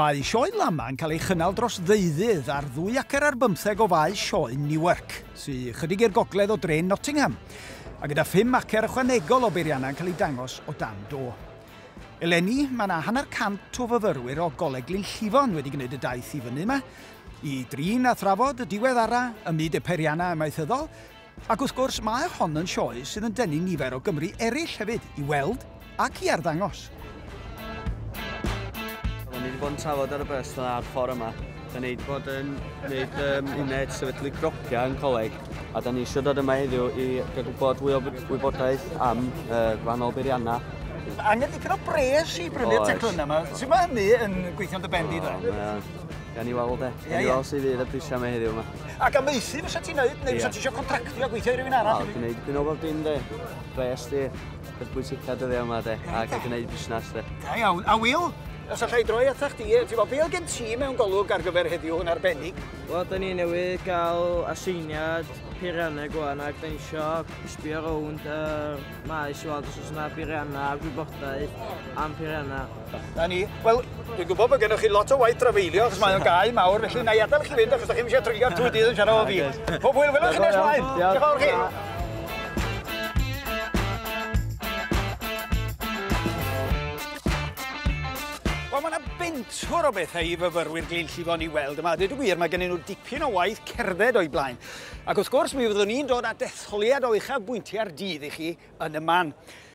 Mae sioe LAMMA yn cael ei chynnal dros ddeuddydd ar 2 ac 5 o faes sioe Newark, sy'n chydig i'r gogledd o dref Nottingham, a gyda 5 acre ychwanegol o beiriannau yn cael ei dangos o dan do. Eleni, mae yna 100 o fyfyrwyr o Coleg Glynllifon wedi gwneud y daith i fyny yma, i drin a thrafod y diweddara ym myd y peiriannau amaethyddol, ac wrth gwrs mae hon yn sioe sydd yn denu nifer o Gymru eraill hefyd i weld ac i arddangos. Ni wedi bod yn trafod ar y bus ar ffordd yma. Da ni wedi bod yn gwneud uned sefydlu grociau yn coleg, a da ni eisiau dod yma heddiw i gael gwybod fwy o wybodaeth am gwahanol beiriannau. Angen dipyn o bres i brynu'r teclynau yma. Sut mae hynny yn gweithio'n dy bendi dda? Gan i weld Gan i weld sydd fydd y prisiau yma heddiw yma. Ac amaethu fysa ti'n neud, neu fysa ti eisiau contractio a gweithio i rywun arall? Gwneud dipyn o bob dim de. Bres di, beth bwysicad dyddiau yma de, a gael gwneud busnes de. Da iawn, a Will? Os allai droi atach chdi, ti'n bod, be oedd gen ti mewn golwg ar gyfer heddiw yn arbennig? Wel, da ni newydd gael aseiniad peiriannau gwan ac da ni eisiau sbio rownd maes i weld os oes yna beiriannau a gwybodaeth am peiriannau. Da ni, wel, dwi'n gwybod bod gennych chi lot o waith drafeilio, achos mae o'n gau mawr, felly na i adael chi fynd achos da chi'n eisiau trigio'r 2 dydd yn siarad o fi. Pob hwyl, welwch chi nes mlaen. Diolch yn fawr chi. Wel, mae yna bentwr o bethau i fyfyrwyr Glynllifon i weld yma. Dweud y gwir, mae gennyn nhw dipyn o waith cerdded o'i blaen. Ac wrth gwrs, mi fyddwn ni'n dod â detholiad o uchafbwyntiau'r dydd i chi yn y man.